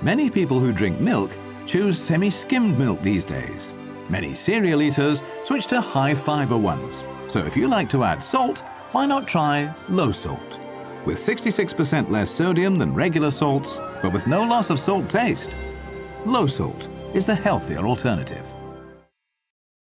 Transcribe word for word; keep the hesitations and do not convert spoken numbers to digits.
Many people who drink milk choose semi-skimmed milk these days. Many cereal eaters switch to high-fiber ones. So if you like to add salt, why not try low salt? With sixty-six percent less sodium than regular salts, but with no loss of salt taste. Low salt is the healthier alternative.